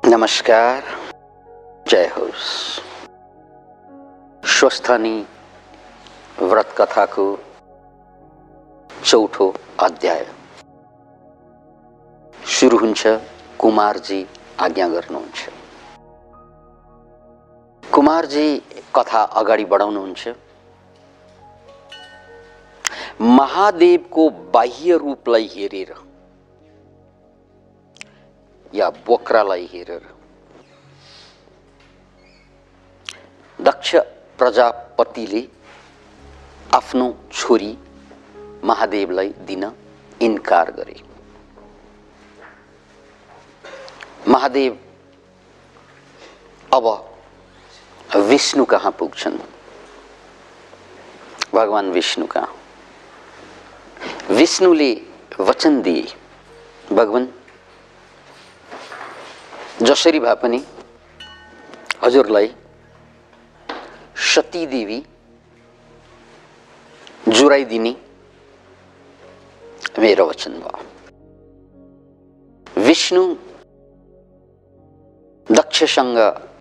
नमस्कार, जय होस्। स्वस्थनी व्रत कथाको चौथो अध्याय सुरु हुन्छ। कुमारजी आज्ञा गर्नुहुन्छ। कुमारजी कथा अगाडि बढाउनुहुन्छ। महादेवको बाह्य रूपलाई हेरेर या बोक्रालाई हेरेर दक्ष प्रजापतिले आफ्नो छोरी महादेवलाई दिन इन्कार गरे। महादेव अब विष्णु कहाँ पुग्छन्। भगवान विष्णु कहाँ। विष्णुले वचन दिए, भगवान जसरी भए पनि हजुरलाई सती देवी जुराइदिने मेरो वचन भयो। विष्णु दक्षसँग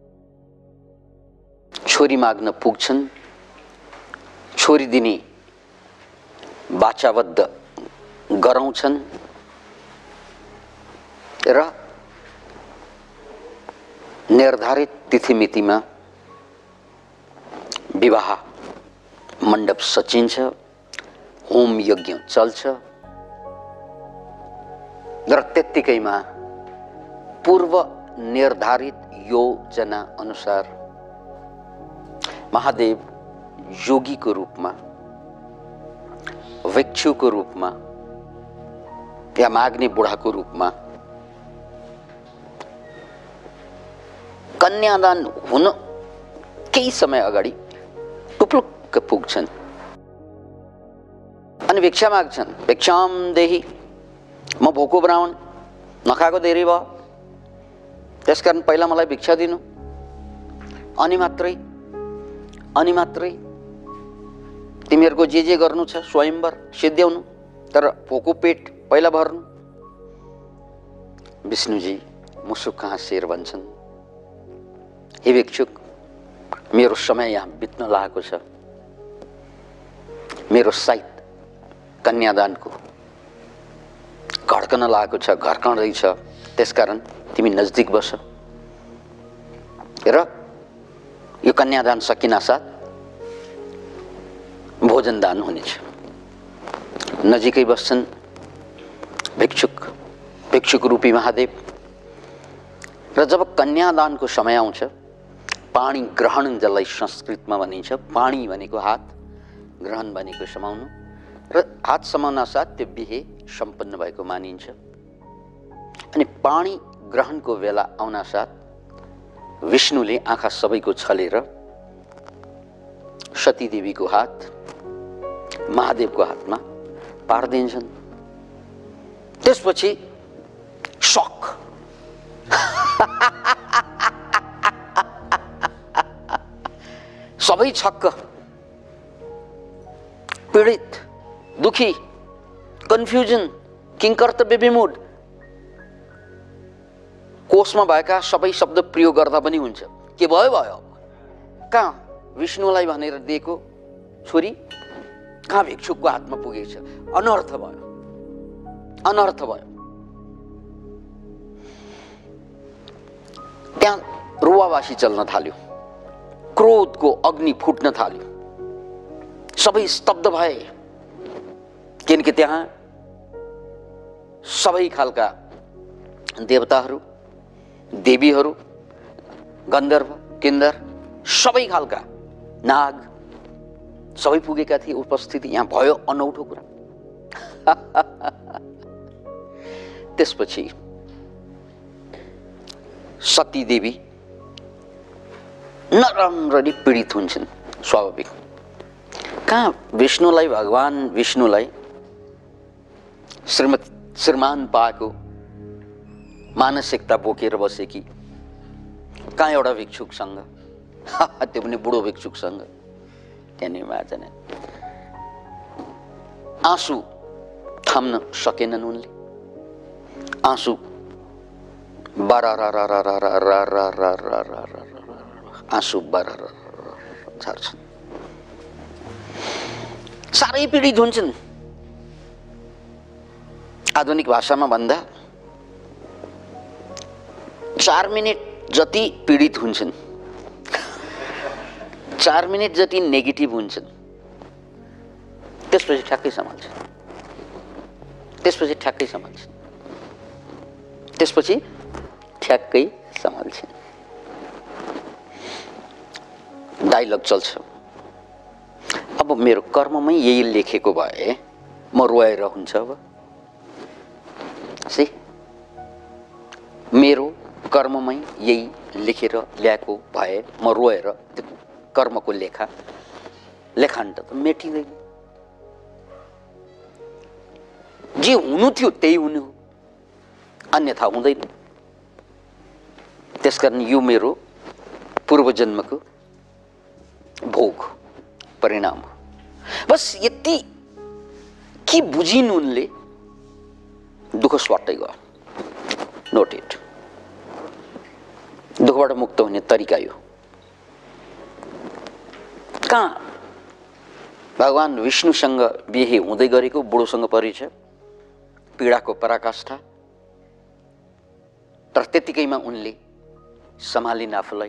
छोरी माग्न पुग्छन्। छोरी दिने वाचाबद्ध गराउँछन् र निर्धारित तिथिमितिमा विवाह मण्डप सचिन्छ, होम यज्ञ चल्छ र त्यत्तिकैमा पूर्व निर्धारित योजना अनुसार महादेव योगीको रूपमा, भिक्षुको रूपमा या माग्ने बुढाको रूपमा कन्यादान हुन केही समय अगाडि टुप्लुक्क पुग्छन् अनि भिक्षा माग्छन्। भिक्षाम देही, म भोको ब्राह्मण, नखाएको धेरै भयो, त्यसकारण पहिला मलाई भिक्षा दिनु, अनि मात्रै तिमीहरूको जे गर्नु छ स्वयंवर सिद्ध्याउनु, तर भोको पेट पहिला भर्नु। विष्णुजी मुसुक हाँसेर भन्छन्, हे भिक्षुक, मेरो समय यहाँ बित्न लागेको छ। मेरो साइत कन्यादानको घड्कन लागेको छ, घड्कँदैछ। त्यसकारण तिमी नजदिक बस र यो कन्यादान सकिनासाथ भोजन दान हुनेछ। नजिकै बस्छन् भिक्षुक रूपी महादेव र जब कन्यादानको समय आउँछ, पाणी ग्रहण जसलाई संस्कृतमा भनिन्छ, पाणी भनेको हात, ग्रहण भनेको समाउनु र हात समाउन साथ त्यो बिहे सम्पन्न भएको मानिन्छ। अनि पाणी ग्रहणको बेला आउन साथ विष्णुले आँखा सबैको छलेर सती देवीको हात महादेवको हातमा पारिदिन्छन्। त्यसपछि शक सबै छक्क, पीडित, दुखी, कन्फ्युजन, किंकर्तव्य विमूढ। कोषमा भएका सबै शब्द प्रयोग गर्दा पनि हुन्छ। के भयो भयो, कहाँ विष्णुलाई भनेर दिएको छोरी कहाँ भिक्षुकको हातमा पुगेछ। अनर्थ भयो। त्यहाँ रुवावासी चल्न थाल्यो, क्रोधको अग्नि फुट्न थाल्यो, सबै स्तब्ध भए। किनकि त्यहाँ सबै खालका देवताहरू, देवीहरू, गन्धर्व, किन्नर, सबै खालका नाग सबै पुगेका थिए। उपस्थिति यहाँ भयो अनौठो कुरा। त्यसपछि सती देवी नराम्ररी पीडित हुन्छन्। स्वाभाविक, कहाँ भगवान विष्णुलाई श्रीमान पाएको मानसिकता बोकेर बसेकी, कहाँ एउटा भिक्षुकसँग, त्यो पनि बुढो भिक्षुकसँग। त्यहाँनिर मार्जना आँसु थाम्न सकेनन् उनले। आँसु आँसु झर्छन्, साह्रै पीडित हुन्छन्। आधुनिक भाषामा भन्दा 4 मिनेट जति पीडित हुन्छन्, 4 मिनेट जति नेगेटिभ हुन्छन्, त्यसपछि ठ्याक्कै सम्हाल्छन्, त्यसपछि ठ्याक्कै सम्हाल्छन्, त्यसपछि ठ्याक्कै सम्हाल्छन्। डायलग चल्छ, अब मेरो कर्ममै यही लेखेको भए म रोएर हुन्छ। अब सी मेरो कर्ममै यही लेखेर ल्याएको भए म रोएर त्यो कर्मको लेखान्त त मेटिँदैन। जे हुनु थियो त्यही हुनु हो, अन्यथा हुँदैन। त्यसकारण यो मेरो पूर्वजन्मको भोग परिणाम हो। बस यति के बुझिन् उनले, दुःख स्वाट्टै गयो। नोटेड। दुःखबाट मुक्त हुने तरिका यो। कहाँ भगवान विष्णुसँग बिहे हुँदै गरेको बुढोसँग परिचय, पीडाको पराकाष्ठा। तर त्यतिकैमा उनले सम्हालिन् आफूलाई।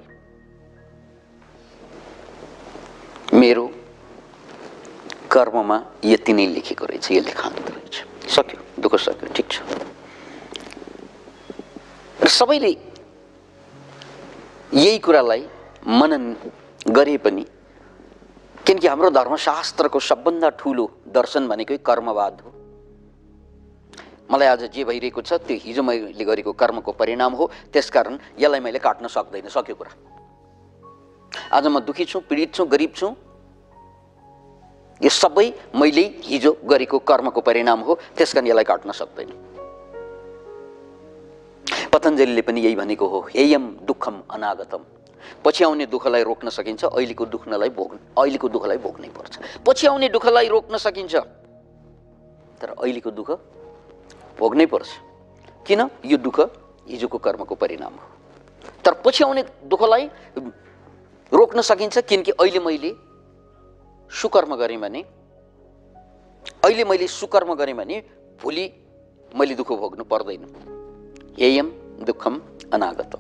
मेरो कर्ममा यति नै लेखेको रहेछ, यो लेखान्त रहेछ, सक्यो, दुःख सक्यो, ठिक छ। र सबैले यही कुरालाई मनन गरे पनि, किनकि हाम्रो धर्मशास्त्रको सबभन्दा ठुलो दर्शन भनेकै कर्मवाद हो। मलाई आज जे भइरहेको छ त्यो हिजो मैले गरेको कर्मको परिणाम हो, त्यसकारण यसलाई मैले काट्न सक्दैन, सक्यो कुरा। आज म दुखी छु, पीडित छु, गरिब छु, यो सबै मैले हिजो गरेको कर्मको परिणाम हो, त्यसकारण यसलाई काट्न सक्दैन। पतञ्जलिले पनि यही भनेको हो, हेयम दुःखम अनागतम। पछि आउने दुःखलाई रोक्न सकिन्छ, अहिलेको दुःखलाई भोग्नै पर्छ। पछि आउने दुःखलाई रोक्न सकिन्छ, तर अहिलेको दुःख भोग्नै पर्छ। किन? यो दुःख हिजोको कर्मको परिणाम हो। तर पछि आउने दुःखलाई रोक्न सकिन्छ, किनकि अहिले मैले सुकर्म गरेँ भने भोलि मैले दुःख भोग्नु पर्दैन। हेयम दुःखम अनागतम।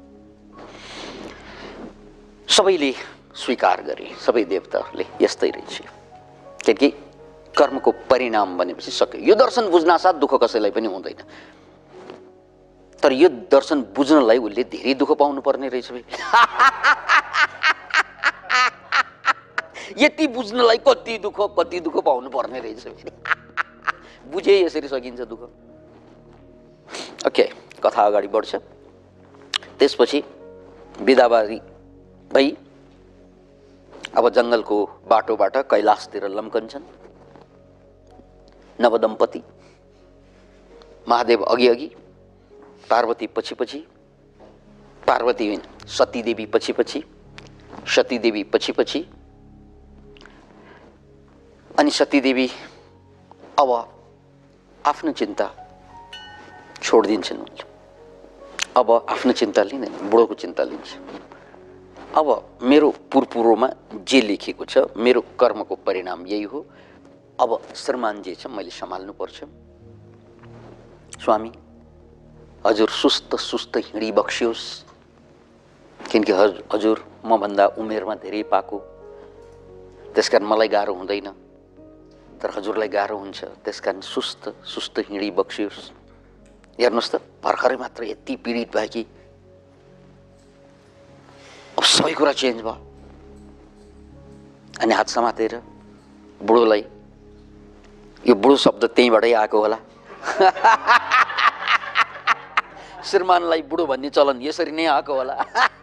सबैले स्वीकार गरे, सबै देवताहरूले यस्तै रहेछ, किनकि कर्मको परिणाम भनेपछि सक्यो। यो दर्शन बुझ्नासाथ दुःख कसैलाई पनि हुँदैन। तर यो दर्शन बुझ्नलाई उसले धेरै दुःख पाउनु पर्ने रहेछ। यति बुझ्नलाई कति दुःख पाउनु पर्ने रहेछ। बुझे यसरी सकिन्छ दुःख। ओके, कथा अगाडि बढ्छ। त्यसपछि बिदाबारी भई अब जङ्गलको बाटोबाट कैलाशतिर लम्कन्छन् नवदम्पति। महादेव अघि अघि, पार्वती पछि पछि, पार्वती होइन सतीदेवी पछि पछि, सतीदेवी पछि पछि। अनि सतीदेवी अब आफ्नो चिन्ता छोडिदिन्छन्। अब आफ्नो चिन्ता लिँदैन, बुढोको चिन्ता लिन्छ। अब मेरो पूर्वमा जे लेखेको छ, मेरो कर्मको परिणाम यही हो। अब श्रीमान जे छ मैले सम्हाल्नुपर्छ। स्वामी हजुर सुस्त हिँडी बक्सियोस्, किनकि हजुर मभन्दा उमेरमा धेरै पाको, त्यसकारण मलाई गाह्रो हुँदैन, तर हजुरलाई गाह्रो हुन्छ, त्यसकारण सुस्त हिँडी बक्सियोस्। हेर्नुहोस् त, भर्खरै मात्र यति पीडित भयो कि अब सबै कुरा चेन्ज भयो। अनि हात समातेर बुढोलाई, यो बुढो शब्द त्यहीँबाटै आएको होला। श्रीमानलाई बुढो भन्ने चलन यसरी नै आएको होला।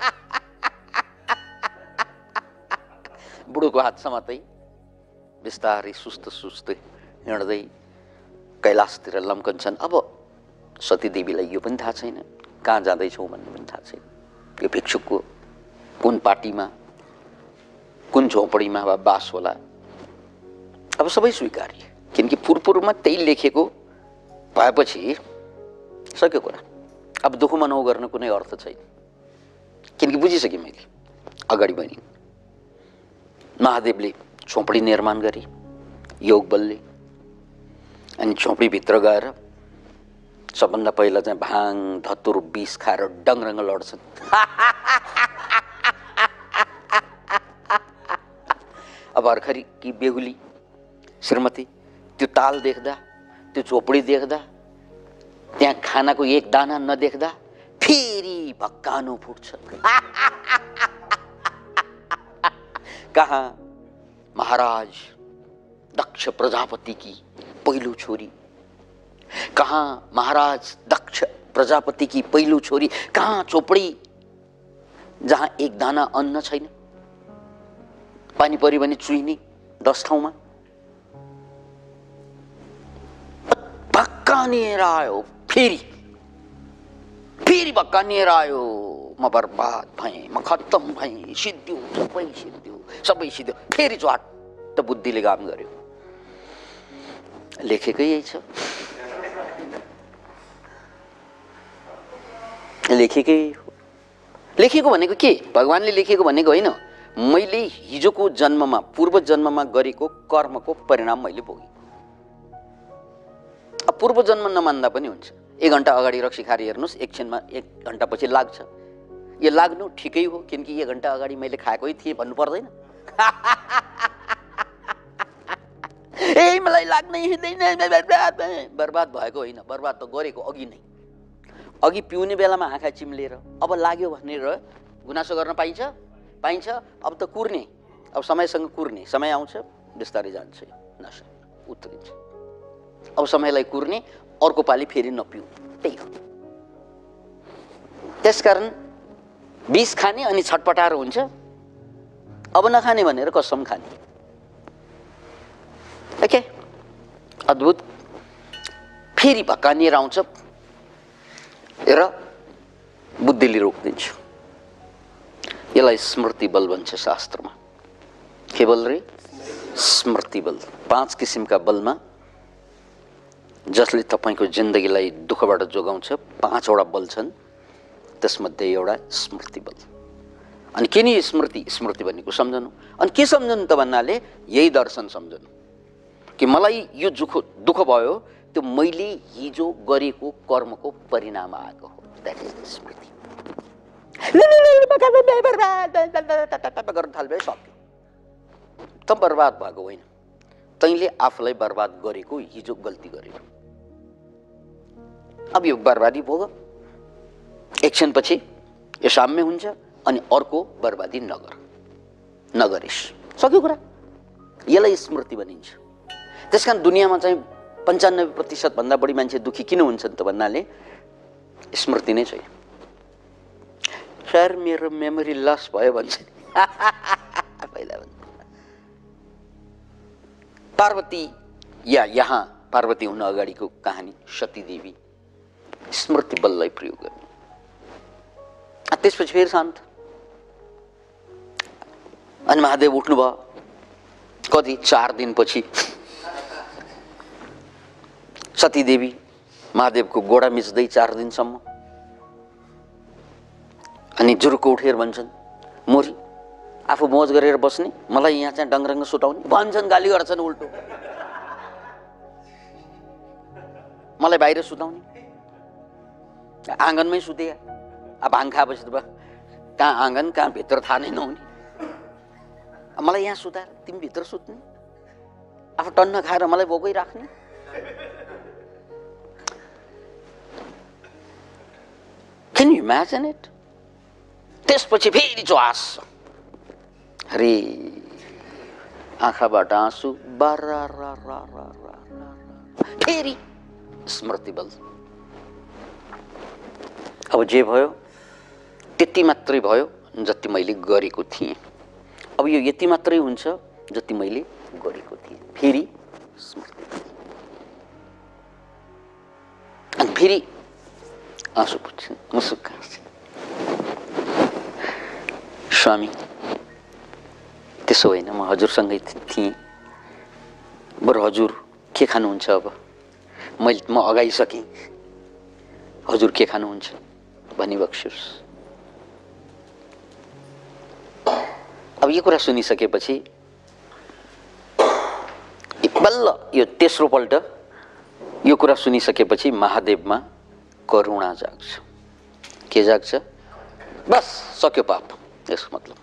बुढोको हात समातै बिस्तारै सुस्त हिँड्दै कैलाशतिर लम्कन्छन्। अब सतीदेवीलाई यो पनि थाहा छैन कहाँ जाँदैछौँ भन्ने पनि थाहा छैन। यो भिक्षुकको कुन पार्टीमा, कुन झोपडीमा बास होला। अब सबै स्वीकार्य, किनकि पूर्वमा त्यही लेखेको भएपछि सक्यो कुरा। अब दुःख मनौ गर्न कुनै अर्थ छैन, किनकि बुझिसकेँ मैले अगाडि पनि। महादेवले झोपडी निर्माण गरे योग बलले, अनि झोपडीभित्र गएर सबभन्दा पहिला चाहिँ भाङ धतुर विष खाएर डङरङ लड्छन्। अब भर्खरी कि बेहुली श्रीमती त्यो ताल देख्दा, त्यो झोपडी देख्दा, त्यहाँ खानाको एक दाना नदेख्दा फेरि भक्कानो फुट्छ। कहाँ महाराज दक्ष प्रजापति की पहिलो छोरी, कहाँ महाराज दक्ष प्रजापति की पहिलो छोरी, कहाँ झोपडी जहाँ एक दाना अन्न छैन, पानी पऱ्यो भने चुइने 10 ठाउँमा। भक्कानिएर आयो, फेरि भक्कानिएर आयो। म बर्बाद भएँ, म खत्तम भएँ, सिद्धियो, सबै सिद्धियो। फेरि च्वाट्ट बुद्धिले काम गर्यो। लेखेकै यही छ, लेखेकै हो। लेखेको भनेको के? भगवानले लेखेको भनेको होइन, मैले हिजोको जन्ममा पूर्व जन्ममा गरेको कर्मको परिणाम मैले भोगेँ। अब पूर्व जन्म नमान्दा पनि हुन्छ। 1 घण्टा अगाडि रक्सी खाएर हेर्नुहोस्, एकछिनमा 1 घण्टा पछि लाग्छ। यो लाग्नु ठिकै हो, किनकि 1 घण्टा अगाडि मैले खाएकै थिएँ भन्नु पर्दैन। ए मलाई लाग्नै हुँदैन, बर्बाद भएको होइन, बर्बाद त गरेको अघि नै। अघि पिउने बेलामा आँखा चिम्लेर अब लाग्यो भनेर गुनासो गर्न पाइन्छ? पाइन्छ। अब त कुर्ने, अब समयसँग कुर्ने, समय आउँछ बिस्तारै जान्छ, नसा उत्रिन्छ। अब समयलाई कुर्ने, अर्को पालि फेरि नपिउ, त्यही हो। त्यसकारण विष खाने अनि छटपटाएर हुन्छ। अब नखाने भनेर कसम खाने। ओके, अद्भुत। फेरि भक्कानिएर आउँछ र बुद्धिले रोकिदिन्छ। यसलाई स्मृति बल भन्छ शास्त्रमा। के बल रे? स्मृति बल। 5 किसिमका बलमा जसले तपाईको जिन्दगीलाई दुःखबाट जोगाउँछ, 5 वटा बल छन्। त्यसमध्ये एउटा स्मृति बल। अनि के नि स्मृति? स्मृति भनेको सम्झनु। अनि के सम्झनु त भन्नाले यही दर्शन सम्झनु कि मलाई यो दुःख भयो, त्यो मैले हिजो गरेको कर्मको परिणाम आएको हो। That is the smriti. गर्न थाल्यो, सक्यो। त बर्बाद भएको होइन, तैँले आफूलाई बर्बाद गरेको, हिजो गल्ती गरेको। अब यो बर्बादी भोग, एकछिन पछि यो साम्य हुन्छ, अनि अर्को बर्बादी नगरिस्, सक्यो कुरा। यसलाई स्मृति भनिन्छ। त्यसकारण दुनियाँमा चाहिँ 95% भन्दा बढी मान्छे दुखी किन हुन्छन् त भन्नाले स्मृति नै छैन। सर मेरो मेमोरी लस भयो भन्छ पहिला भन्छ। पार्वती या यहाँ पार्वती हुन अगाडिको कहानी सती देवी स्मृति बललाई प्रयोग गर्ने। त्यसपछि फेरि शान्त। अनि महादेव उठ्नुभयो कति 4 दिनपछि। सती देवी महादेवको गोडा मिच्दै 4 दिनसम्म। अनि जुरुको उठेर भन्छन्, मोरी आफू मोज गरेर बस्ने, मलाई यहाँ चाहिँ डङरङ्ग सुटाउने भन्छन्, गाली गर्छन् उल्टो। मलाई बाहिर सुताउने, आँगनमै सुते। अब भाङ खाएपछि त कहाँ आँगन कहाँ भित्र थाहा नै नहुने। मलाई यहाँ सुताएर तिमी भित्र सुत्ने, आफू टन्न खाएर मलाई बोकै राख्ने। Can you imagine it? त्यसपछि फेरि च्वास, अरे आँखाबाट आँसु, फेरि स्मृति बल। अब जे भयो त्यति मात्रै भयो जति मैले गरेको थिएँ। अब यो यति मात्रै हुन्छ जति मैले गरेको थिएँ। फेरि स्मृति बल। अनि फेरि आँसु पुग्छन्, मुसुक्क हाँस्छन्। स्वामी त्यसो होइन, म हजुरसँगै थिएँ, बरु हजुर के खानुहुन्छ? अब म अगाइसकेँ, हजुर के खानुहुन्छ? भनिबक्सियोस्। अब यो कुरा सुनिसकेपछि बल्ल यो तेस्रो पल्ट यो कुरा सुनिसकेपछि महादेवमा करुणा जाग्छ। के जाग्छ? बस सक्यो पाप। यसको मतलब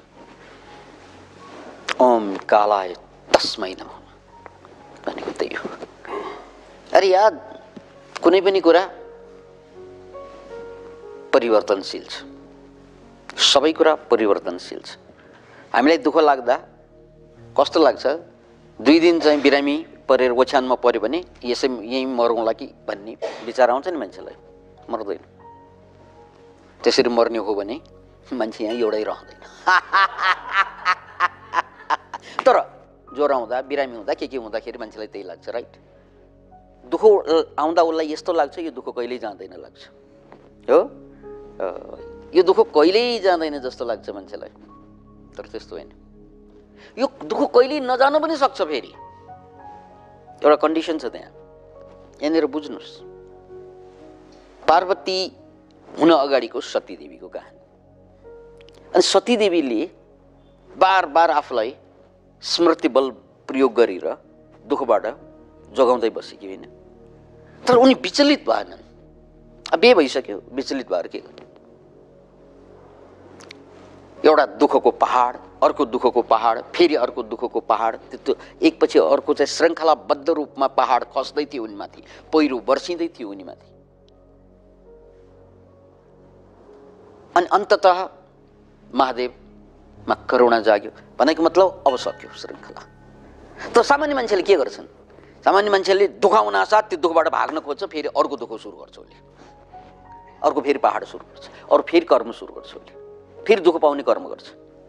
ओम कालाय तस्मै नमः भनेको त्यही हो। अरे यार, कुनै पनि कुरा परिवर्तनशील छ, सबै कुरा परिवर्तनशील छ। हामीलाई दुःख लाग्दा कस्तो लाग्छ? 2 दिन चाहिँ बिरामी परेर ओछ्यानमा पर्यो भने यसै यहीँ मरौँला कि भन्ने विचार आउँछ नि मान्छेलाई, मर्दैन। त्यसरी मर्ने हो भने मान्छे यहाँ एउटै रहँदैन। तर ज्वरो आउँदा, बिरामी हुँदा, के हुँदाखेरि मान्छेलाई त्यही लाग्छ, राइट? दुःख आउँदा उसलाई यस्तो लाग्छ यो दुःख कहिल्यै जाँदैन लाग्छ, हो? यो दुःख कहिल्यै जाँदैन जस्तो लाग्छ मान्छेलाई, तर त्यस्तो होइन। यो दुःख कहिल्यै नजानु पनि सक्छ। फेरि एउटा कन्डिसन छ त्यहाँ, यहाँनिर बुझ्नुहोस्। पार्वती हुन अगाडिको सतीदेवीको कहानी। अनि सतीदेवीले बार बार आफूलाई स्मृति बल प्रयोग गरेर दुःखबाट जोगाउँदै बसेकी होइन। तर उनी विचलित भएनन्। बे भइसक्यो, विचलित भएर के गर्नु? एउटा दुःखको पहाड, अर्को दुःखको पहाड, फेरि अर्को दुःखको पहाड, त्यो एकपछि अर्को चाहिँ श्रृङ्खलाबद्ध रूपमा पहाड खस्दै थियो उनीमाथि, पहिरो बर्सिँदै थियो उनीमाथि। अनि अन्ततः महादेवमा करुणा जाग्यो। भनेको मतलब अब सक्यो श्रृङ्खला। तर सामान्य मान्छेले के गर्छन्? सामान्य मान्छेले दुःख आउन साथ त्यो दुःखबाट भाग्न खोज्छ, फेरि अर्को दुःख सुरु गर्छ उसले, अर्को फेरि पहाड सुरु गर्छ, अरू फेरि कर्म सुरु गर्छ उसले, फेरि दुःख पाउने कर्म गर्छ।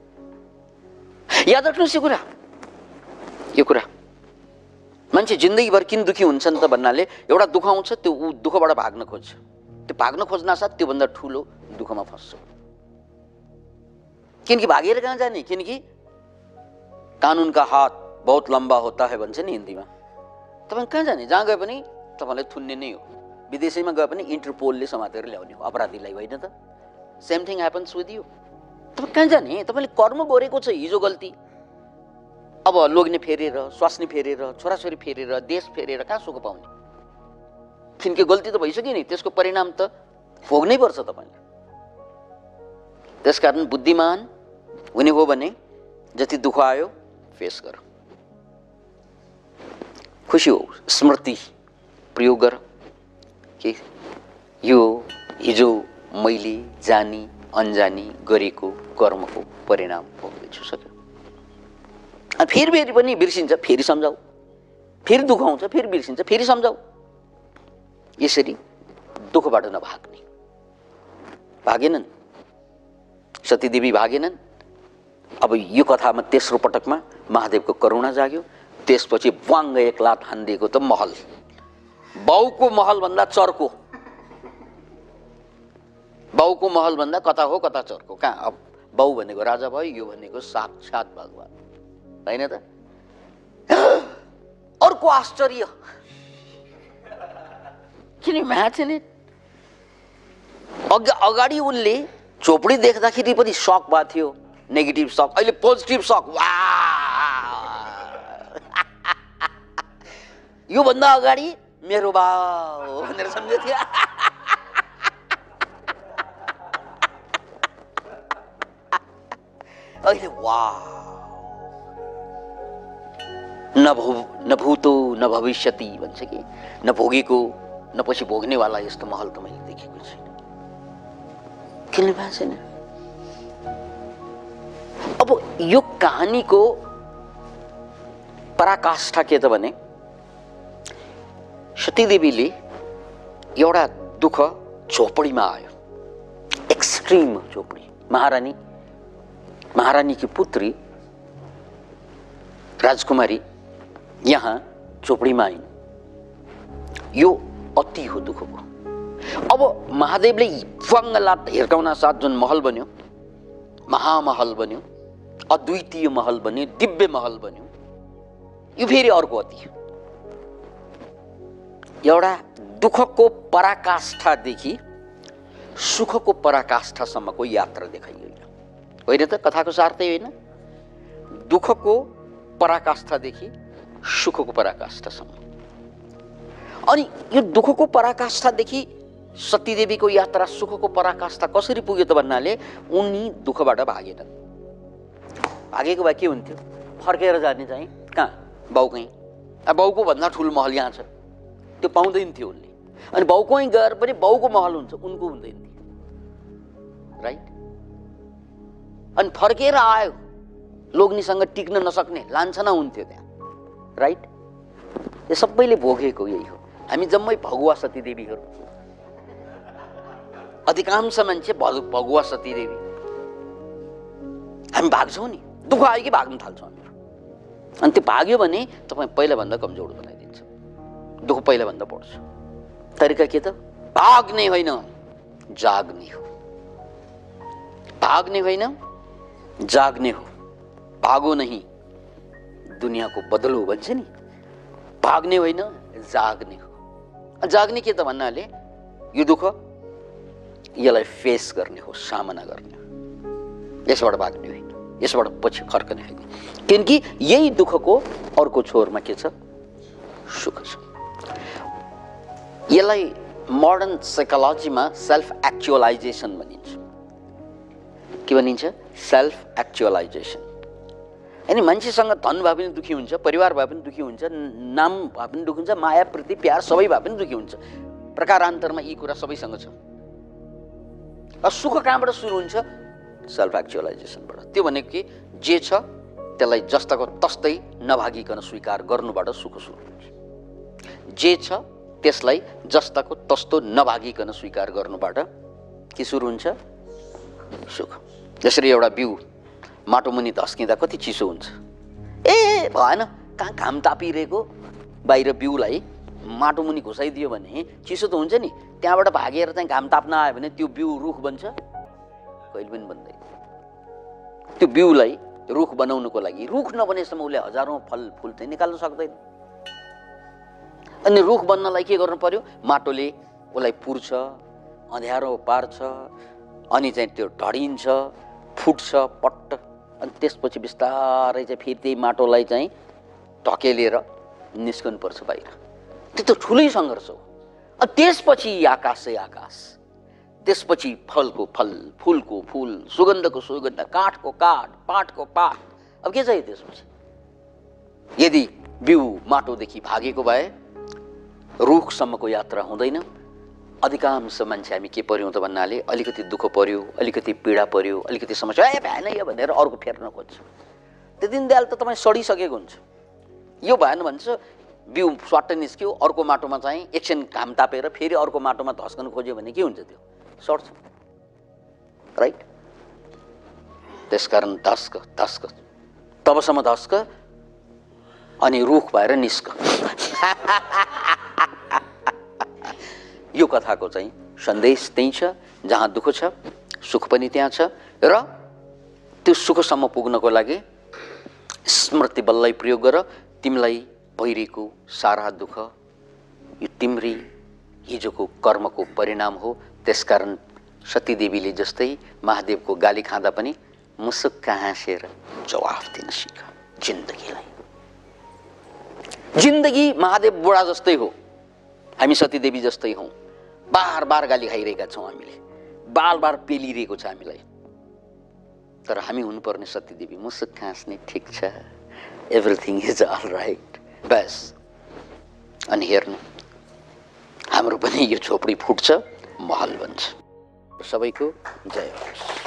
याद राख्नुहोस् यो कुरा। मान्छे जिन्दगीभर किन दुःखी हुन्छन् त भन्नाले एउटा दुःख आउँछ, त्यो दुःखबाट भाग्न खोज्छ, त्यो भाग्न खोज्न साथ त्योभन्दा ठुलो दुःखमा फस्छ। किनकि भागेर कहाँ जाने? किनकि कानुन का हात बहुत लम्बा होता है भन्छ नि हिन्दीमा। तपाईँ कहाँ जाने? जहाँ गए पनि तपाईँलाई थुन्ने नै हो। विदेशैमा गए पनि इन्टरपोलले समातेर ल्याउने हो अपराधीलाई, होइन त? Same thing happens with you. तपाईँ कहाँ जाने? तपाईँले कर्म गरेको छ हिजो गल्ती, अब लोग्ने फेरेर, स्वास्नी फेरेर, छोराछोरी फेरेर, देश फेरेर कहाँ सुख पाउने? किनकि गल्ती त भइसक्यो नि, त्यसको परिणाम त भोग्नै पर्छ तपाईँले। त्यसकारण बुद्धिमान हुने हो भने जति दुःख आयो फेस गर, खुसी हो, स्मृति प्रयोग गर कि यो हिजो मैले जानी अनजानी गरेको कर्मको परिणाम भोग्दैछु। सक्यो। अनि फेरि पनि बिर्सिन्छ, फेरि सम्झाऊ, फेरि दुःख आउँछ, फेरि बिर्सिन्छ, फेरि सम्झाऊ। यसरी दुःखबाट नभाग्ने। भागेनन्, सतीदेवी भागेनन्। अब यो कथामा तेस्रो पटकमा महादेवको करुणा जाग्यो। त्यसपछि वाङ्ग एक लात हानिदिएको त महल, बाउको महल भन्दा चर्को, बाउको महल भन्दा कता हो कता चर्को। कहाँ? अब बाउ भनेको राजा भयो, यो भनेको साक्षात भगवान, होइन त? अर्को आश्चर्य, किन इमेजिन इट, अगाडि उनले चोपडी देख्दाखेरि पनि सक भएको थियो, नेगेटिभ सक, अहिले पोजिटिभ सक। यो भन्दा अगाडि मेरो बाउ भनेर सम्झेथ्यो। अहिले न भूतो न भविष्यति भन्छ कि, न भोगेको न पछि भोग्नेवाला यस्तो महल त मैले देखेको छैन। किन भएको छैन? अब यो कहानीको पराकाष्ठा के त भने, सतीदेवीले एउटा दुःख झोपडीमा आयो, एक्सट्रिम झोपडी। महारानी की पुत्री राजकुमारी यहाँ झोपडीमा आइन्। यो अति हो दुःखको। अब महादेवले फङ्ग लात हिर्काउन साथ जुन महल बन्यो, महामहल बन्यो, अद्वितीय महल बन्यो, दिव्य महल बन्यो, यो फेरि अर्को अति। एउटा दुःखको पराकाष्ठादेखि सुखको पराकाष्ठासम्मको यात्रा देखाइयो होइन त कथाको सार त्यही होइन दुःखको पराकाष्ठादेखि सुखको पराकाष्ठासम्म अनि यो दुःखको पराकाष्ठादेखि सतीदेवीको यात्रा सुखको पराकाष्ठा कसरी पुग्यो त भन्नाले उनी दुःखबाट भागेनन् भागेको भए के हुन्थ्यो फर्केर जाने चाहिँ कहाँ बाउकै बाउको भन्दा ठुलो महल यहाँ छ त्यो पाउँदैन थियो उनले अनि बाउकै गएर पनि बाउको महल हुन्छ उनको हुँदैन थियो राइट अनि फर्केर आयो लोग्नीसँग टिक्न नसक्ने लान्छना हुन्थ्यो त्यहाँ राइट यो सबैले भोगेको यही हो हामी जम्मै भगुवा सतीदेवीहरू अधिकांश मान्छे भगुवा सतीदेवी हामी भाग्छौँ नि दुःख आयो कि भाग्न थाल्छौँ हामीहरू अनि त्यो भाग्यो भने तपाईँ पहिलाभन्दा कमजोर बनाइदिन्छ दुःख पहिलाभन्दा बढ्छ तरिका के त भाग्ने होइन जाग्ने हो भाग्ने होइन जाग्ने हो भागो नहीं दुनियाँको बदलो भन्छ नि भाग्ने होइन जाग्ने हो जाग्ने के त भन्नाले यो दुःख यसलाई फेस गर्ने हो सामना गर्ने हो यसबाट भाग्ने होइन यसबाट पछि फर्कने होइन किनकि यही दुःखको अर्को छोरमा के छ सुख छ यसलाई मोडर्न साइकोलोजीमा सेल्फ एक्चुअलाइजेसन भनिन्छ के भनिन्छ सेल्फ एक्चुअलाइजेसन अनि मान्छेसँग धन भए पनि दुखी हुन्छ परिवार भए पनि दुखी हुन्छ नाम भए पनि दुखी हुन्छ माया प्रीति प्यार सबै भए पनि दुखी हुन्छ प्रकारान्तरमा यी कुरा सबैसँग छ सुख कहाँबाट सुरु हुन्छ सेल्फ एक्चुअलाइजेसनबाट त्यो भनेको कि जे छ त्यसलाई जस्ताको तस्तै नभागिकन स्वीकार गर्नुबाट सुख सुरु हुन्छ जे छ त्यसलाई जस्ताको तस्तो नभागिकन स्वीकार गर्नुबाट के सुरु हुन्छ सुख जसरी एउटा बिउ माटो मुनि धस्किँदा कति चिसो हुन्छ ए भएन कहाँ घाम तापिरहेको बाहिर बिउलाई माटो मुनि घुसाइदियो भने चिसो त हुन्छ नि त्यहाँबाट भागेर चाहिँ घाम ताप्न आयो भने त्यो बिउ रुख बन्छ कहिले पनि बन्दैन त्यो बिउलाई रुख बनाउनुको लागि रुख नबनेसम्म उसले हजारौं फल फुल चाहिँ निकाल्न सक्दैन अनि रुख बन्नलाई के गर्नु पर्यो माटोले उसलाई पुर्छ अँध्यारो पार्छ अनि चाहिँ त्यो ढडिन्छ फुट्छ पट्ट अनि त्यसपछि बिस्तारै चाहिँ फेरि त्यही माटोलाई चाहिँ ढकेलेर निस्कनु पर्छ बाहिर त्यो त ठुलै सङ्घर्ष हो अनि त्यसपछि आकाशै आकाश त्यसपछि फलको फल फुलको फुल सुगन्धको सुगन्ध काठको काठ पाटको पाट अब के चाहियो त्यसपछि यदि बिउ माटोदेखि भागेको भए रुखसम्मको यात्रा हुँदैन अधिकांश मान्छे हामी के पर्यौँ त भन्नाले अलिकति दुःख पर्यो अलिकति पीडा पर्यो अलिकति समस्या ए भएन यो भनेर अर्को फेर्न खोज्छ त्यो दिनदयाल त तपाईँ सडिसकेको हुन्छ यो भएन भन्छ बिउ स्वाट्ट निस्क्यो अर्को माटोमा चाहिँ एकछिन घाम तापेर फेरि अर्को माटोमा धस्कन खोज्यो भने के हुन्छ त्यो सर्छ राइट त्यसकारण धस्क धस्क तबसम्म धस्क अनि रुख भएर निस्क यो कथाको चाहिँ सन्देश त्यही छ जहाँ दुःख छ सुख पनि त्यहाँ छ र त्यो सुखसम्म पुग्नको लागि स्मृति बललाई प्रयोग गर तिमीलाई भइरहेको सारा दुःख यो तिम्री हिजोको कर्मको परिणाम हो त्यसकारण सतीदेवीले जस्तै महादेवको गाली खाँदा पनि मुसुक्क हाँसेर जवाफ दिन सिक जिन्दगीलाई जिन्दगी महादेव बुढा जस्तै हो हामी सतीदेवी जस्तै हौं बार बार गाली खाइरहेका छौं हामीले बार बार पेलिरहेको छ हामीलाई तर हामी हुनुपर्ने सतीदेवी मुसुक्क हाँस्ने ठीक छ एभ्रिथिङ इज अल राइट बस अनि हेर्नु हाम्रो पनि यो झोपडी फुट्छ महल बन्छ सबैको जय होस्।